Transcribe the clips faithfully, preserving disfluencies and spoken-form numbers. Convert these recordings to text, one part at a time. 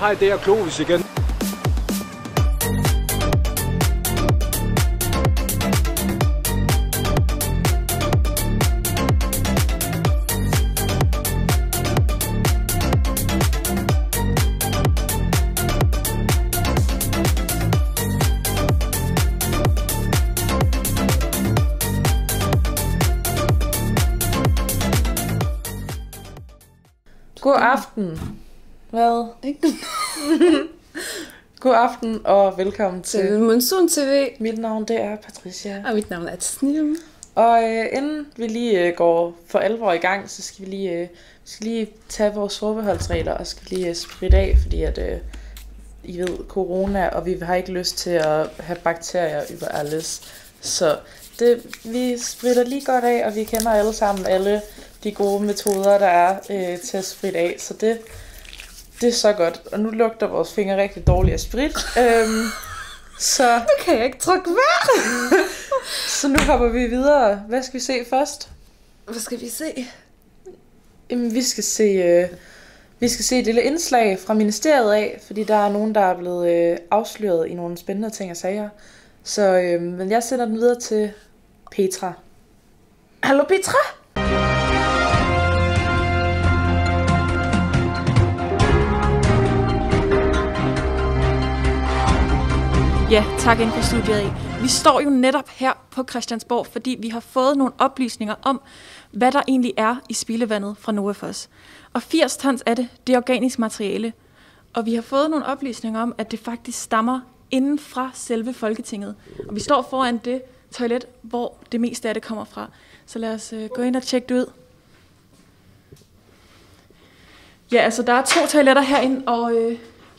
Hej, det er Clovis igen. God aften. Hvad? Ikke? God aften og velkommen til, til Monsun T V. Mit navn det er Patricia. Og mit navn er Snim. Og øh, inden vi lige øh, går for alvor i gang, så skal vi lige, øh, vi skal lige tage vores forbeholdsregler og skal lige øh, spritte af, fordi at øh, I ved corona, og vi har ikke lyst til at have bakterier over alles. Så det, vi spritter lige godt af, og vi kender alle sammen alle de gode metoder, der er øh, til at spritte af. Så det, det er så godt. Og nu lugter vores fingre rigtig dårligt af sprit. øhm, så Nu kan jeg ikke trykke vejr. Så nu hopper vi videre. Hvad skal vi se først? Hvad skal vi se? Jamen, vi skal se, øh, vi skal se et lille indslag fra ministeriet af, fordi der er nogen, der er blevet øh, afsløret i nogle spændende ting og sager. Så øh, men jeg sender den videre til Petra. Hallo Petra? Ja, tak ind for studiet af. Vi står jo netop her på Christiansborg, fordi vi har fået nogle oplysninger om, hvad der egentlig er i spildevandet fra Novafos. Og firs tons af det, det er organisk materiale. Og vi har fået nogle oplysninger om, at det faktisk stammer inden fra selve Folketinget. Og vi står foran det toilet, hvor det meste af det kommer fra. Så lad os øh, gå ind og tjekke det ud. Ja, altså der er to toiletter herinde, og... Øh,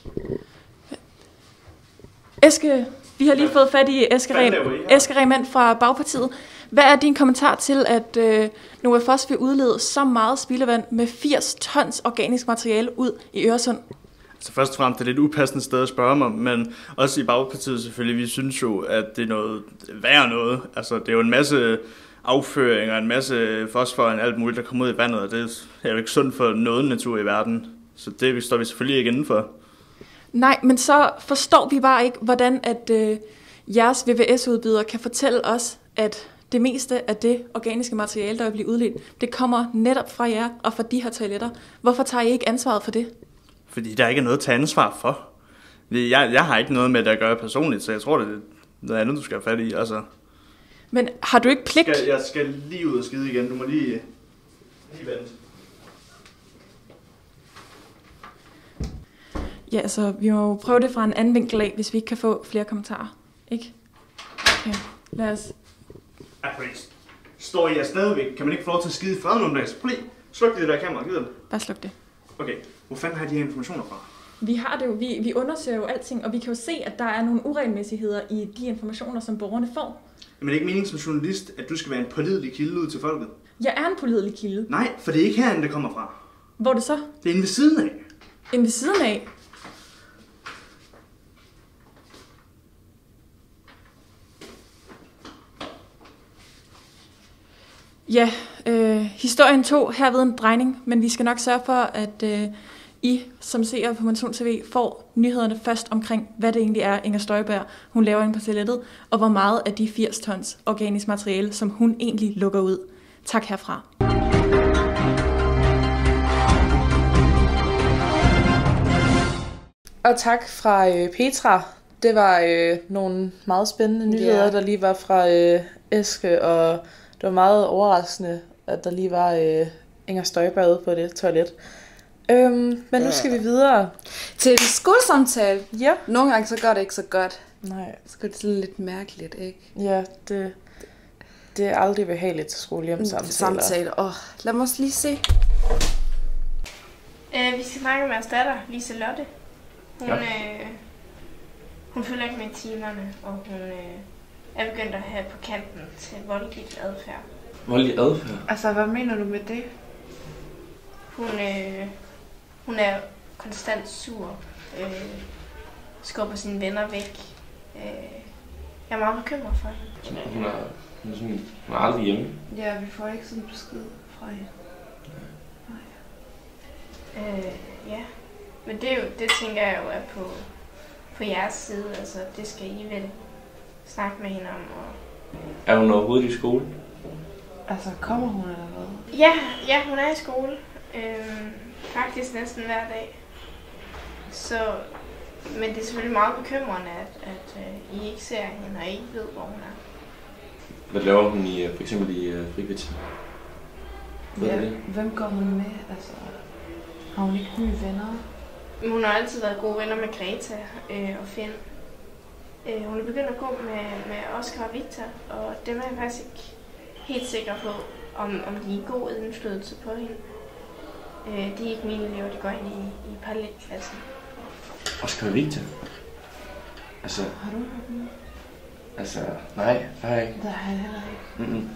Eske, vi har lige fået fat i Eske Rehmann fra Bagpartiet. Hvad er din kommentar til, at øh, Novafos vil udlede så meget spildevand med firs tons organisk materiale ud i Øresund? Så først og fremmest er det et upassende sted at spørge mig, men også i Bagpartiet selvfølgelig, vi synes jo, at det er noget værre noget. Altså det er jo en masse afføring og en masse fosfor og alt muligt, der kommer ud i vandet, og det er jo ikke sundt for noget natur i verden. Så det står vi selvfølgelig ikke inden for. Nej, men så forstår vi bare ikke, hvordan at øh, jeres V V S-udbyder kan fortælle os, at det meste af det organiske materiale, der vil blive udledt, det kommer netop fra jer og fra de her toiletter. Hvorfor tager I ikke ansvaret for det? Fordi der ikke er noget at tage ansvar for. Jeg, jeg har ikke noget med det at gøre personligt, så jeg tror, det er noget andet, du skal have fat i. Altså. Men har du ikke pligt? Skal, jeg skal lige ud og skide igen. Du må lige, lige vente. Ja, altså, vi må jo prøve det fra en anden vinkel af, hvis vi ikke kan få flere kommentarer. Ikke? Okay, lad os... Ja, please. Står I stadigvæk? Kan man ikke få lov til at skide i fred nogle dage? Please, sluk det der kamera, gider det? Bare sluk det. Okay, hvor fanden har de her informationer fra? Vi har det jo, vi, vi undersøger jo alting, og vi kan jo se, at der er nogle uregelmæssigheder i de informationer, som borgerne får. Men det er ikke meningen som journalist, at du skal være en pålidelig kilde ud til folket? Jeg er en pålidelig kilde. Nej, for det er ikke herinde, det kommer fra. Hvor er det så? Det er inde ved siden af. Inde ved siden af? Ja, øh, historien tog herved en drejning, men vi skal nok sørge for, at øh, I, som seer på Monsun T V, får nyhederne først omkring, hvad det egentlig er, Inger Støjberg, hun laver inde på toilettet, og hvor meget af de firs tons organisk materiale, som hun egentlig lukker ud. Tak herfra. Og tak fra øh, Petra. Det var øh, nogle meget spændende nyheder, yeah. der lige var fra øh, Eske, og det var meget overraskende, at der lige var øh, Inger Støjberg ude på det toilet. Øhm, men nu skal vi videre. Til en skolesamtale. Ja. Nogle gange så går det ikke så godt. Nej. Så går det sådan lidt mærkeligt, ikke? Ja, det, det er aldrig behageligt til skolehjemsamtaler. Samtaler. Åh, oh, lad mig også lige se. Uh, vi skal snakke med hans datter, Liselotte. Hun, ja. øh, hun følger ikke med i timerne, og hun øh, er begyndt at have på kanten til voldelig adfærd. Voldelig adfærd? Altså, hvad mener du med det? Hun, øh, hun er konstant sur, øh, skubber sine venner væk. Øh, jeg er meget bekymret for hende. Ja, hun, er, hun, er sådan, hun er aldrig hjemme. Ja, vi får ikke sådan en besked fra hende. Nej. Øh, ja. Men det, er jo, det tænker jeg jo er på, på jeres side. Altså, det skal I vel snakke med hende om. Og... Er hun overhovedet i skole? Altså, kommer hun eller hvad? Ja, ja, hun er i skole. Øhm, faktisk næsten hver dag. Så, men det er selvfølgelig meget bekymrende, at, at uh, I ikke ser hende og I ikke ved, hvor hun er. Hvad laver hun i, for eksempel i uh, frikvarter? Ja, hvem går hun med? Altså, har hun ikke nye venner? Hun har altid været gode venner med Greta øh, og Finn. Øh, hun er begyndt at gå med, med Oscar og Victor, og dem er jeg faktisk ikke helt sikker på, om, om de er god indflydelse på hende. Øh, de er ikke mine elever, de går ind i, i parallelklassen. Oscar og Victor? Altså... Har du hørt dem? Altså, nej, det har jeg ikke. Det har jeg heller ikke. Mm-mm.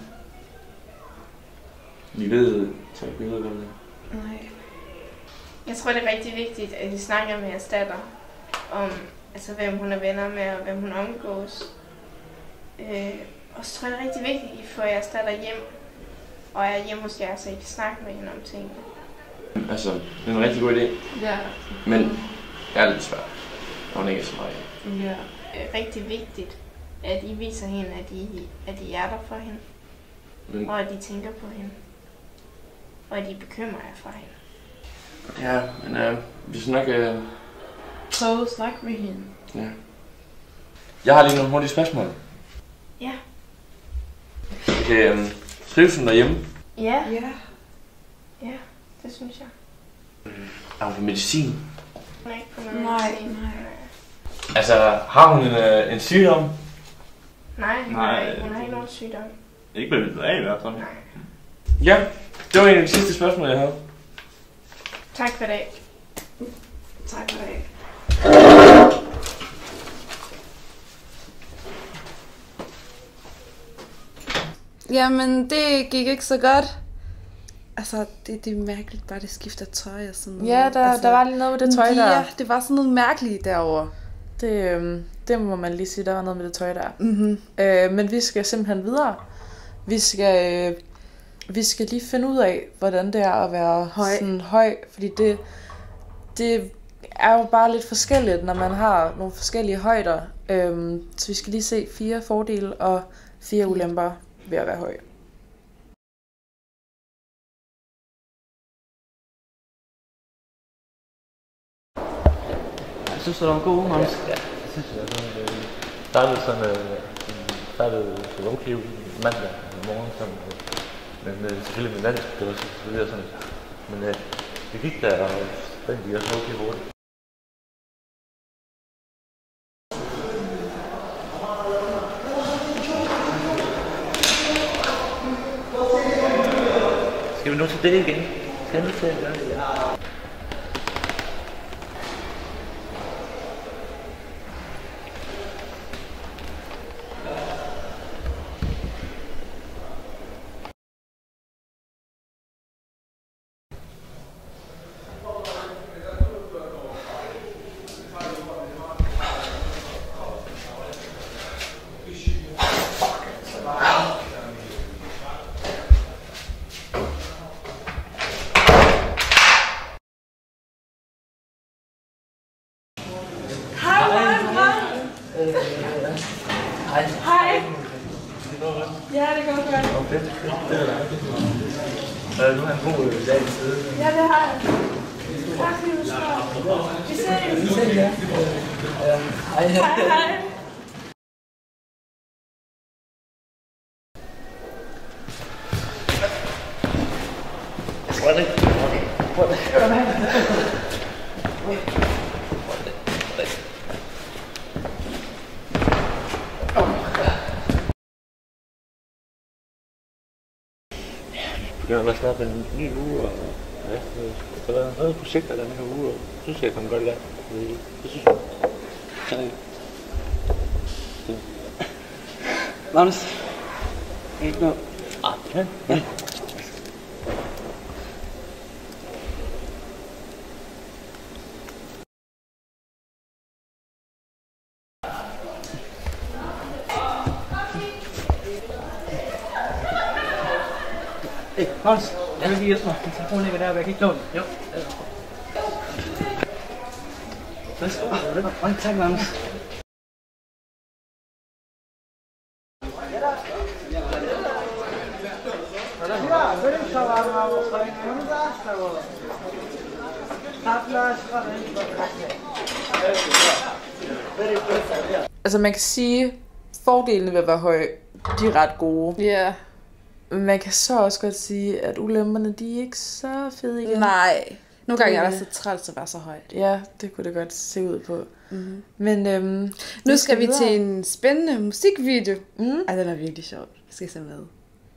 Vi ved, så vi ved, hvad det er. Nej. Jeg tror, det er rigtig vigtigt, at I snakker med jeres datter om, altså, hvem hun er venner med og hvem hun omgås. Øh, og så tror jeg, det er rigtig vigtigt, at I får jeres datter hjem, og er hjemme hos jer, så I kan snakke med hende om tingene. Altså, det er en rigtig god idé. Ja. Men det er lidt svært, når hun ikke er så meget. Ja. Det er rigtig vigtigt, at I viser hende, at I, at I er der for hende, Men... og at I tænker på hende, og at I bekymrer jer for hende. Ja, men øh, vi skal nok... Øh... Prøv at snakke med hende. Ja. Jeg har lige nogle hurtige spørgsmål. Ja. Okay, øh, trives hun derhjemme? Ja. Ja. Ja, det synes jeg. Er hun på medicin? Hun er ikke på noget Nej, medicin. nej. Altså, har hun en, øh, en sygdom? Nej, hun, Nej, har, hun har ikke nogen sygdom. Ikke med vildt af i hvert fald. Nej. Ja, det var en af de sidste spørgsmål, jeg havde. Tak for det. Tak for det. Jamen, det gik ikke så godt. Altså, det, det er mærkeligt bare, det skifter tøj og sådan noget. Ja, der, altså, der var lige noget med det tøj der. Ja, det var sådan noget mærkeligt derovre. Det, øhm, det må man lige sige, der var noget med det tøj der. Mhm. Øh, men vi skal simpelthen videre. Vi skal, øh, vi skal lige finde ud af, hvordan det er at være Høj. sådan høj. Fordi det, det er jo bare lidt forskelligt, når man har nogle forskellige højder. Øh, så vi skal lige se fire fordele og fire ulemper ved at være høj. Jeg synes, det var en god uge, Måns. Ja, det synes jeg. Det startede sådan, øh, startede så okay mandag morgen, sådan, øh, men øh, selvfølgelig med dansk, det var selvfølgelig sådan, men øh, det gik der, og den gik også okay hurtigt. Skal vi nu til det igen? Skal vi nu til det? Ja. Hej. Ja, det går godt. Okay, det er dejligt. Øh, nu har han god øh, dag i siden. Ja, det har jeg. Tak fordi du spørger. Vi ses. Vi ses, ja. Hej. Hej, hej. What What Jeg begynder at snakke en ny uge, og ja, jeg har lavet noget projekter den her uge, og jeg synes, jeg kommer godt i gang. Det synes jeg. Ja. Magnus, ikke noget. Ah, ja. Ja. Hey, Magnus, jeg vil lige hjælpe mig. Min telefon ligger der, og jeg kan ikke låne den. Jo. Værsgo. Mange tak, Magnus. Altså man kan sige, fordelene ved at være høj, de er ret gode. Ja. Yeah. Men man kan så også godt sige, at ulemperne, de er ikke så fede igen. Nej. Nogle gange er det så træls at være så højt. Ja, det kunne det godt se ud på. Mm-hmm. Men øhm, nu skal, skal vi videre. til en spændende musikvideo. Mm. Ej, den er virkelig sjov. Vi skal se med.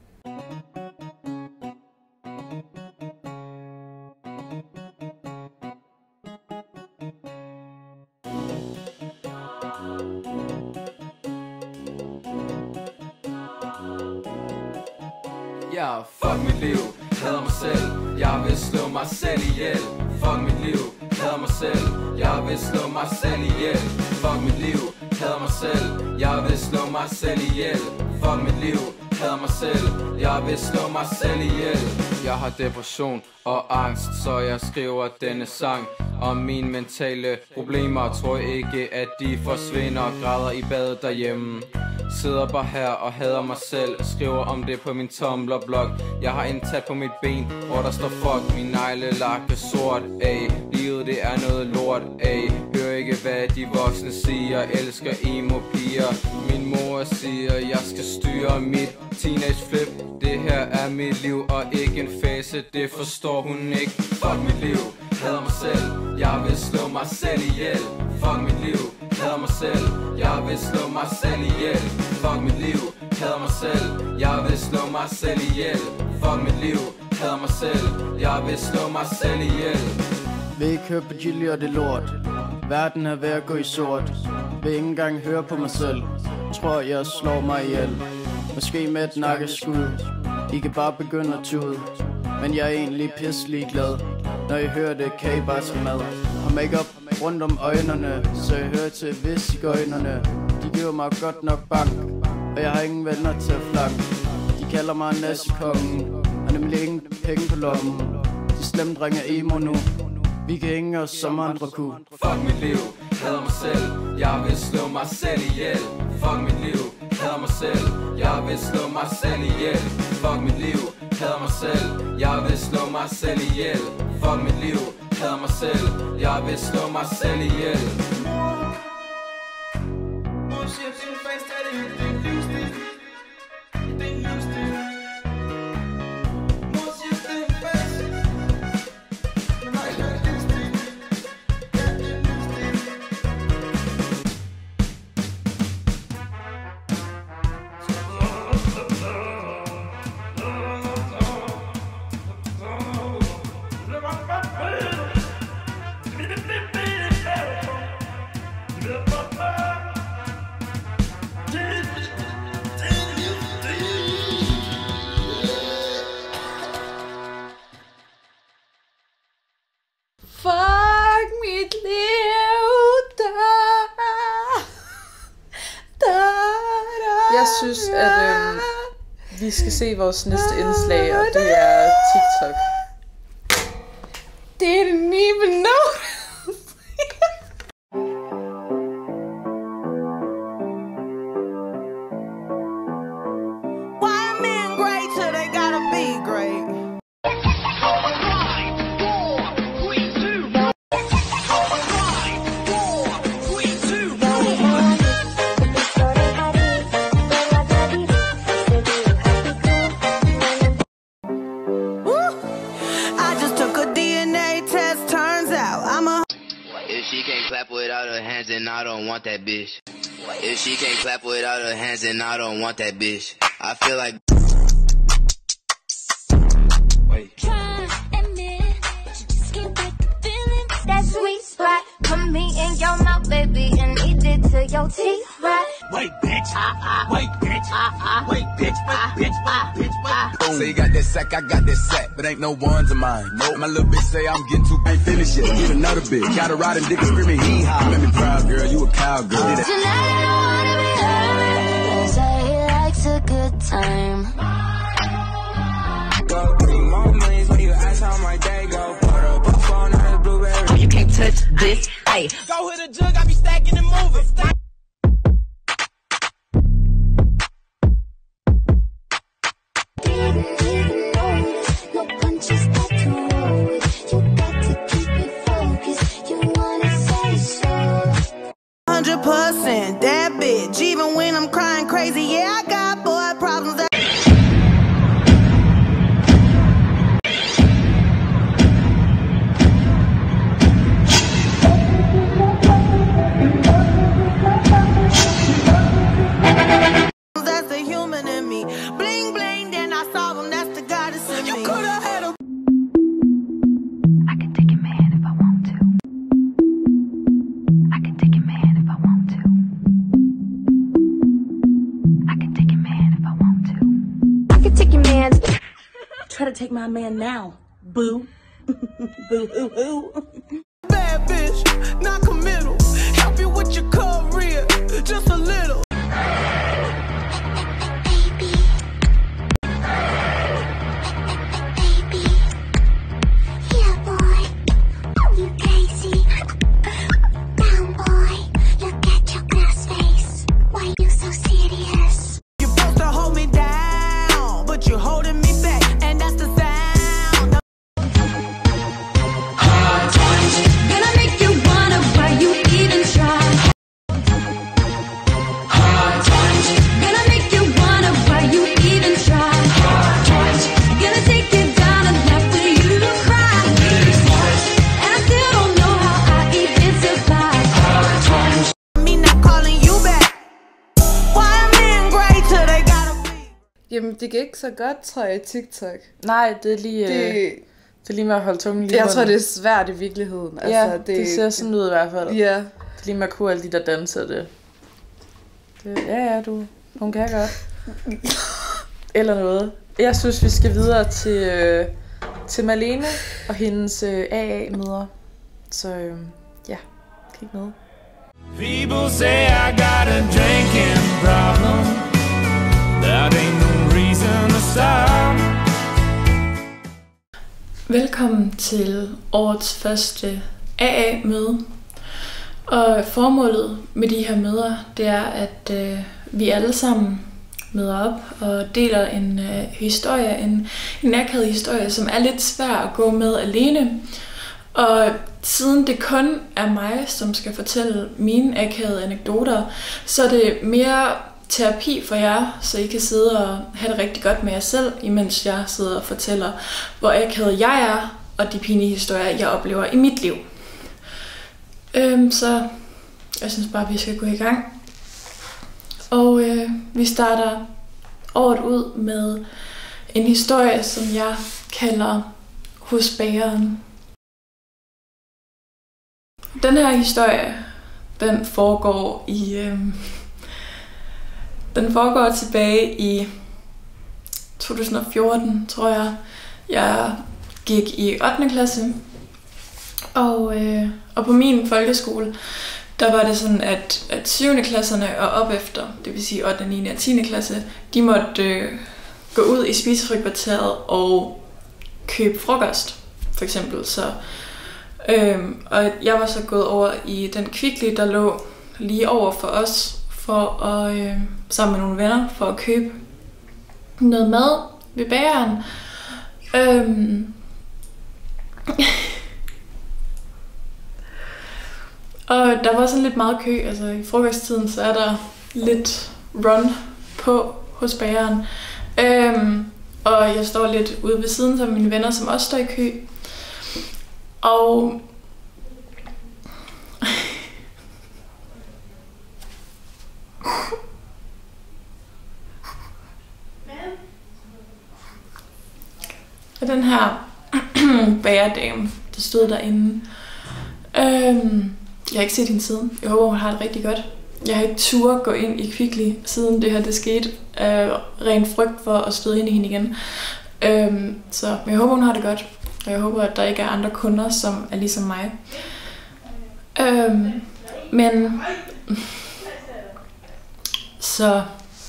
Ja, fuck mit liv, hader mig selv. Jeg vil slå mig selv ihjel. Fuck mit liv, hader mig selv. Jeg vil slå mig selv ihjel. Fuck mit liv, hader mig selv. Jeg vil slå mig selv ihjel. Fuck mit liv, hader mig selv. Jeg vil slå mig selv ihjel. Jeg har depression og angst, så jeg skriver denne sang om mine mentale problemer. Tror ikke, at de forsvinder og græder i badet derhjemme. Sidder bare her og hader mig selv. Skriver om det på min Tumblr-blog. Jeg har en tat på mit ben, hvor der står fuck. Min neglelak er sort, ay. Livet det er noget lort, ay. Hør ikke hvad de voksne siger. Elsker emo-piger. Min mor siger jeg skal styre mit teenage flip. Det her er mit liv og ikke en fase. Det forstår hun ikke. Fuck mit liv, hader mig selv. Jeg vil slå mig selv ihjel. Fuck mit liv, hader mig selv. Jeg vil slå mig selv ihjel. Fuck mit liv, hader mig selv. Jeg vil slå mig selv ihjel. Fuck mit liv, hader mig selv. Jeg vil slå mig selv ihjel. Vil ikke høre på Gilly og det lort. Verden er ved at gå i sort. Vil ikke engang høre på mig selv. Tror jeg slår mig ihjel. Måske med et nakkeskud. I kan bare begynde at tude. Men jeg er egentlig pisselig glad. Når I hører det, kan I bare tage mad. Har make-up rundt om øjnerne, så jeg hører til vis i gøjnerne. De giver mig godt nok bank, og jeg har ingen venner til at flank. De kalder mig nassekongen, har nemlig ingen penge på lommen. De slemme drenge er emo nu. Vi kan hænge os som andre kunne. Fuck mit liv, hader mig selv. Jeg vil slå mig selv ihjel. Fuck mit liv, hader mig selv. Jeg vil slå mig selv ihjel. Fuck mit liv, hader mig selv. Jeg vil slå mig selv ihjel. Fuck mit liv, hader mig selv. Jeg vil slå mig selv ihjel. Fuck mit liv, da, da, da, Jeg synes, at øh, vi skal se vores næste indslag, og det er TikTok. Didn't even know. Why men great till they gotta be great? Without her hands, and I don't want that bitch. If she can't clap without her hands, and I don't want that bitch. I feel like. Wait. Try admit, but you just can't get the feeling. That sweet spot, put me in your mouth, baby, and eat it to your teeth, right? Wait, bitch. Uh-uh. Wait, bitch. Uh-uh. Wait, bitch. Uh-uh. Bitch. Uh-uh. Bitch. Uh-uh. Say you got that sack, I got that sack, but ain't no ones of mine. Nope. My little bitch say I'm getting too ain't finished yet. Get another bitch. Got a riding dick and screaming hee haw. Let me proud girl, you a cowgirl. Tonight I don't wanna be hurt. They say he likes a good time. Go three more millions when you ask how my day go. Put up a phone on a blueberry. You can't touch this, ayy. Go hit bitch. Even when I'm crying crazy, yeah, I got boy problems. That that's the human in me. Bling bling, then I saw him. That's the goddess in me. You could have had a. I can take your man if I want to. I can take your man if I want to. I can take your man if I want to. I can take your man. Try to take my man now, boo. Boo hoo hoo. Bad bitch, not committal. Help you with your career, just a little. Jamen, det gik ikke så godt, tror jeg, i TikTok. Nej, det er lige, det, øh, det er lige med at holde tungen lige. Jeg tror, det er svært i virkeligheden. Altså, ja, det, det ser sådan ud i hvert fald. Ja. Det er lige med at kunne alle de der danser det. det. Ja, ja, du. Hun kan godt. Eller noget. Jeg synes, vi skal videre til, øh, til Malene og hendes øh, A A-møder. Så øh, ja, kig med. People say I got a drinking problem. That ain't no reason to stop. Velkommen til årets første A A-møde. Og formålet med de her møder, det er, at øh, vi alle sammen møder op og deler en øh, historie, en, en akavet historie, som er lidt svær at gå med alene. Og siden det kun er mig, som skal fortælle mine akavede anekdoter, så er det mere terapi for jer, så I kan sidde og have det rigtig godt med jer selv, imens jeg sidder og fortæller, hvor akavet jeg er, og de pinlige historier, jeg oplever i mit liv. Øhm, så jeg synes bare, vi skal gå i gang. Og øh, vi starter året ud med en historie, som jeg kalder Hos bageren. Den her historie, den foregår i... Øh, Den foregår tilbage i to tusind og fjorten, tror jeg. Jeg gik i ottende klasse, og, øh, og på min folkeskole, der var det sådan, at, at syvende klasserne og op efter, det vil sige ottende, niende og tiende klasse, de måtte øh, gå ud i spisefrikvarteret og købe frokost, for eksempel. Så, øh, og jeg var så gået over i den Kvickly, der lå lige over for os, for at, øh, sammen med nogle venner, for at købe noget mad ved bageren. Øhm. og der var sådan lidt meget kø, altså i frokosttiden, så er der lidt run på hos bageren. Øhm. Og jeg står lidt ude ved siden af mine venner, som også står i kø. Og Og den her bagerdame, der stod derinde, øhm, jeg har ikke set hende siden. Jeg håber, hun har det rigtig godt. Jeg har ikke tur gå ind i Kvickly, siden det her det skete. Øh, ren frygt for at støde ind i hende igen. Øhm, så jeg håber, hun har det godt. Og jeg håber, at der ikke er andre kunder, som er ligesom mig. Øhm, men... Så...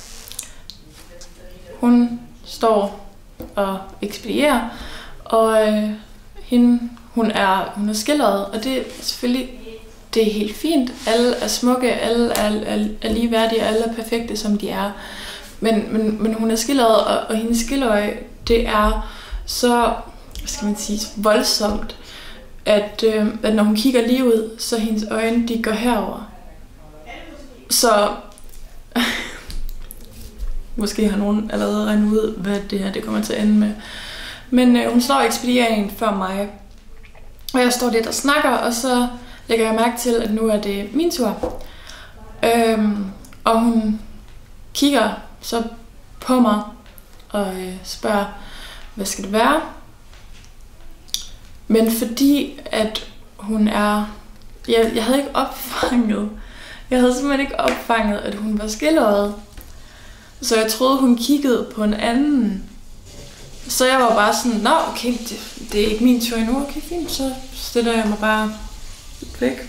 Hun står og ekspedierer, og øh, hende, hun er, hun er skildret, og det er selvfølgelig, det er helt fint. Alle er smukke, alle er, er, er ligeværdige, alle er perfekte, som de er. Men, men, men hun er skildret, og, og hendes skildøje, det er så, hvad skal man sige, voldsomt, at, øh, at når hun kigger lige ud, så hendes øjne, de går herover. Så måske har nogen allerede regnet ud, hvad det her det kommer til at ende med. Men øh, hun står og ekspederer en før mig. Og jeg står lidt og snakker, og så lægger jeg mærke til, at nu er det min tur. Øhm, og hun kigger så på mig og øh, spørger, hvad skal det være? Men fordi at hun er... Jeg, jeg havde ikke opfanget... Jeg havde simpelthen ikke opfanget, at hun var skildret. Så jeg troede, hun kiggede på en anden. Så jeg var bare sådan, nå okay, det, det er ikke min tur endnu. Okay, fint, så stiller jeg mig bare væk.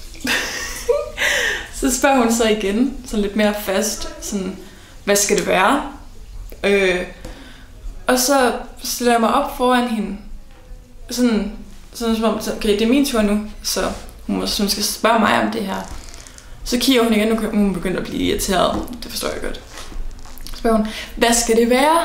Så spørger hun så igen, så lidt mere fast, sådan, hvad skal det være? Øh, og så stiller jeg mig op foran hende. Sådan, sådan som om, okay, det er min tur nu, så hun, må, hun skal spørge mig om det her. Så kigger hun igen, nu er hun begyndt at blive irriteret. Det forstår jeg godt. Så spørger hun, hvad skal det være?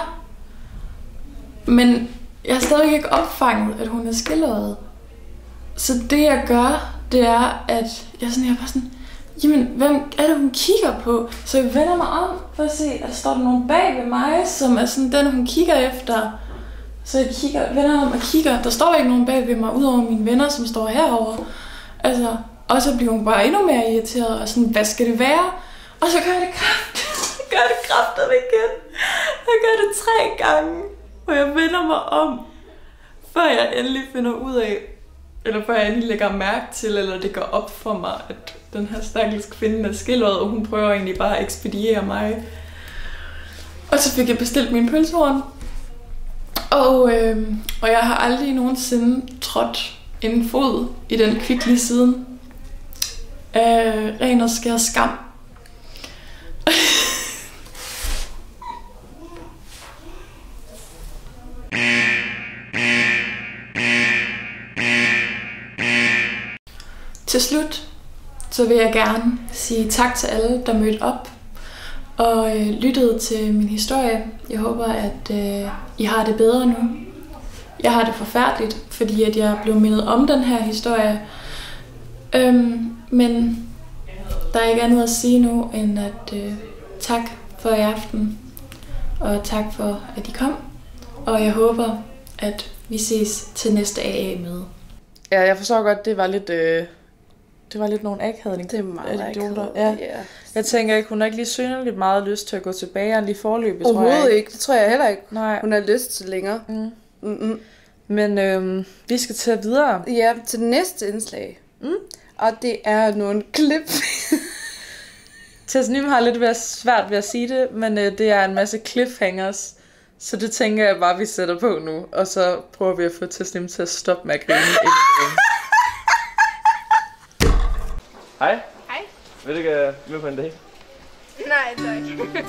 Men jeg har stadig ikke opfanget, at hun er skildret. Så det jeg gør, det er, at jeg, sådan, jeg er bare sådan, jamen, hvem er det, hun kigger på? Så jeg vender mig om for at se, at der står der nogen bag ved mig, som er sådan den, hun kigger efter. Så jeg kigger, vender om og kigger. Der står ikke nogen bag ved mig, udover mine venner, som står herovre. Altså, og så bliver hun bare endnu mere irriteret, og sådan, hvad skal det være? Og så gør jeg det kraft. gør det kraftet igen. Jeg gør det tre gange, og jeg vender mig om, før jeg endelig finder ud af, eller før jeg endelig lægger mærke til, eller det går op for mig, at den her stakkels kvinde er skildret, og hun prøver egentlig bare at ekspediere mig. Og så fik jeg bestilt min pølsehorn. Og, øh, og jeg har aldrig nogensinde trådt en fod i den kvikle siden. Øh, ren og skær skam. Til slut, så vil jeg gerne sige tak til alle, der mødte op og øh, lyttede til min historie. Jeg håber, at øh, I har det bedre nu. Jeg har det forfærdeligt, fordi at jeg blev mindet om den her historie. Øhm, men der er ikke andet at sige nu, end at øh, tak for i aften, og tak for, at I kom. Og jeg håber, at vi ses til næste A A-møde. Ja, jeg forstår godt, det var lidt... Øh Det var lidt nogle akadening. Det er meget akavet, ja. ja. Jeg tænker ikke, hun har ikke lige synderligt meget lyst til at gå tilbage og lige forløbet, tror jeg. Overhovedet ikke, det tror jeg heller ikke. Nej. Hun har lyst til længere. Mm. Mm-mm. Men øhm, vi skal til videre. Ja, til det næste indslag. Mm. Og det er nogle klip. Tasnim har lidt ved svært ved at sige det, men øh, det er en masse cliffhangers. Så det tænker jeg bare, vi sætter på nu. Og så prøver vi at få Tasnim til at stoppe med at grine. Hej. Hej. Vil du ikke uh, med på en dag? Nej, tak.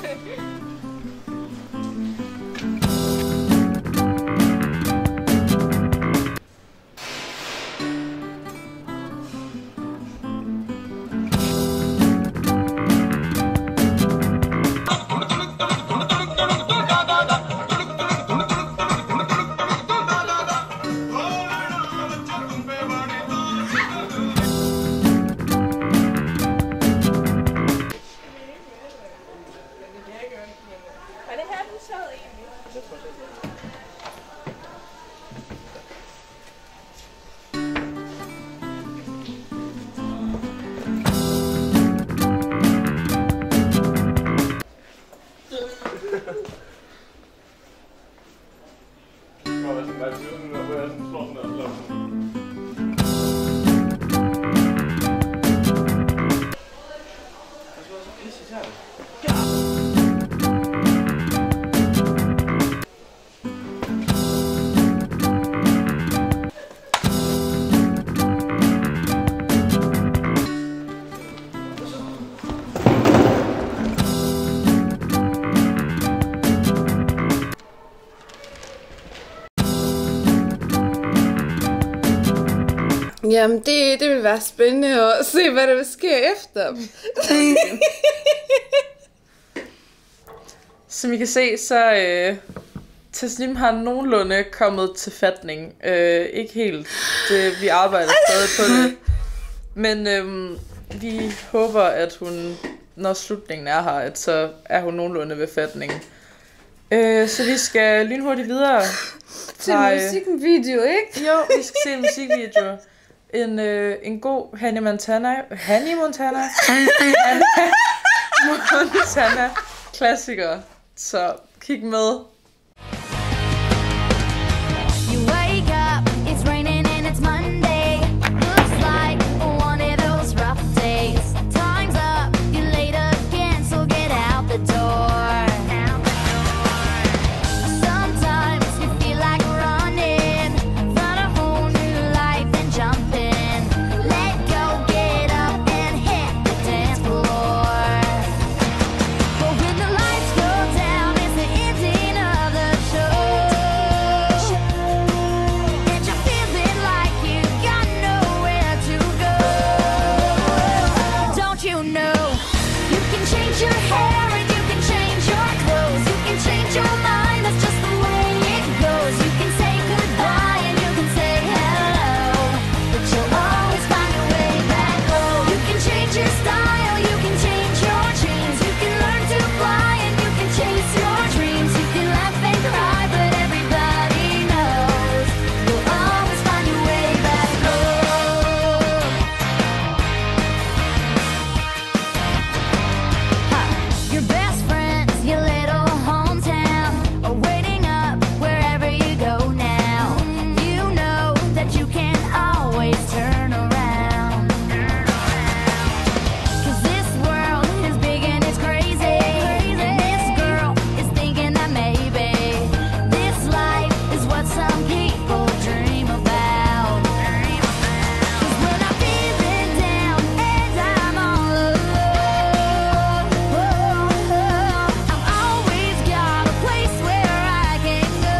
Jamen, det, det vil være spændende at se, hvad der vil ske efter. Som I kan se, så øh, Tasnim har nogenlunde kommet til fatning. Øh, ikke helt. Det, vi arbejder stadig på det. Men øh, vi håber, at hun når slutningen er her, at så er hun nogenlunde ved fatningen. Øh, så vi skal lynhurtigt videre. Til en musikvideo, ikke? Jo, vi skal se en musikvideo. En, øh, en god Hannah Montana. Hannah Montana? Hannah Montana klassiker. Så kig med. You wake up, it's raining and it's Monday. Looks like one of those rough days. Time's up, you're late again, so get out the door. Sometimes you feel like running, run a whole new life and jump in. Let go, get up and hit the dance floor. But when the lights go down, it's the ending of the show. And you're feeling like you got nowhere to go. Don't you know you can change your hair and you can change your clothes. You can change your mind, that's just the way it goes. You can say goodbye and you can say hello, but you'll always find your way back home. You can change your style, you can change your dreams. You can learn to fly and you can chase your dreams. You can laugh and cry, but everybody knows you'll always find your way back home. Your best friends, your little hometown, are waiting up wherever you go now. You know that you can always turn around. Cause this world is big and it's crazy. And this girl is thinking that maybe this life is what some people dream about. Cause when I'm feeling down and I'm all alone, I've always got a place where I can go.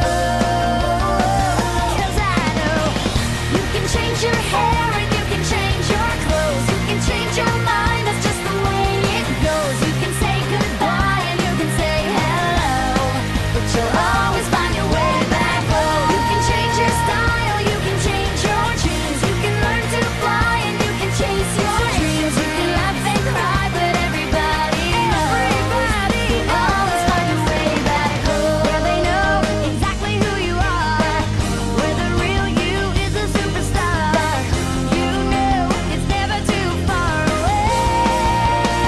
Cause I know you can change your hair and you can change your clothes. You can change your mind, that's just the way it goes. You can say goodbye and you can say hello, but you'll always find your way back home. You can change your style, you can change your dreams. You can learn to fly and you can chase your dreams. You can laugh and cry, but everybody knows you'll always find your way back home. Where they know exactly who you are, where the real you is a superstar. You know it's never too far away.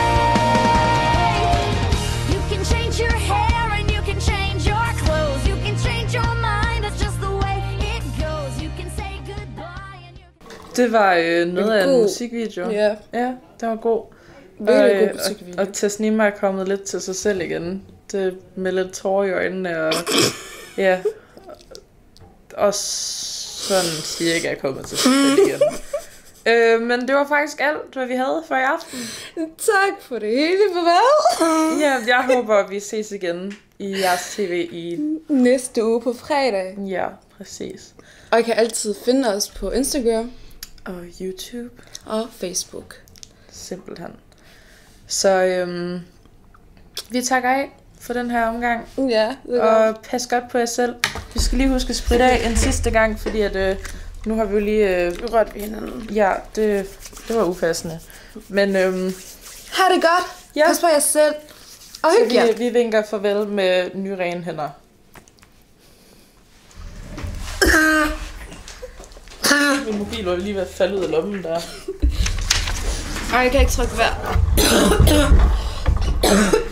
You can change your hair and you can change your clothes. You can change your mind, that's just the way it goes. You can say goodbye and you Det var øh, noget af en god- musikvideo. Ja. Ja, det var god. Virkelig og, god øh, musikvideo. Og, og Tasnima er kommet lidt til sig selv igen. Det med lidt tårer i øjnene og ja. Og sådan siger jeg ikke, at jeg er kommet til sig selv igen. øh, men det var faktisk alt, hvad vi havde for i aften. Tak for det hele, farvel. Ja, jeg håber, vi ses igen i jeres tv i Næste uge på fredag. Ja, præcis. Og I kan altid finde os på Instagram og YouTube og Facebook. Simpelthen. Så øhm, vi takker af for den her omgang. Ja, det er Og godt. pas godt på jer selv. Vi skal lige huske at spritte af en sidste gang, fordi at, øh, nu har vi jo lige øh, rørt ved hinanden. Ja, det, det var upassende. Men øhm, ha' det godt. Ja. Pas på jer selv. Og så hygge jer. vi, vi vinker farvel med nye rene hænder. Min mobil var lige ved at falde ud af lommen der. Ej, jeg kan ikke trykke hver.